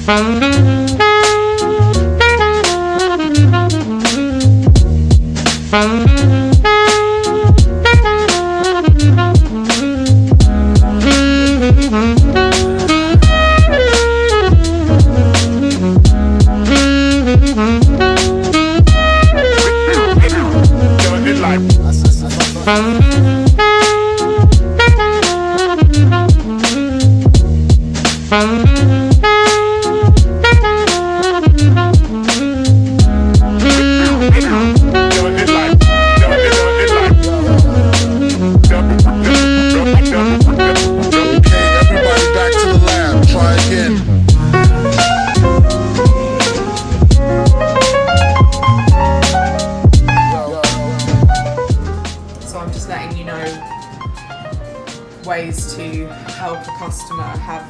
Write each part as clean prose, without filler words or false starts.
Ways to help a customer have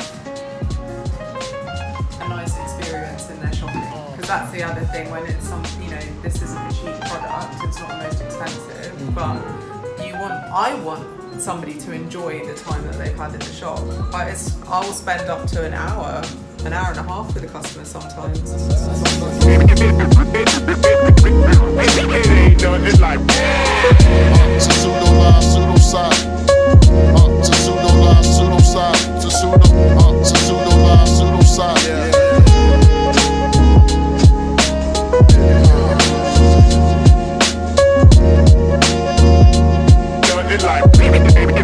a nice experience in their shopping, because that's the other thing. When it's this isn't a cheap product, it's not the most expensive, but I want somebody to enjoy the time that they've had in the shop. I'll spend up to an hour and a half with a customer sometimes. Like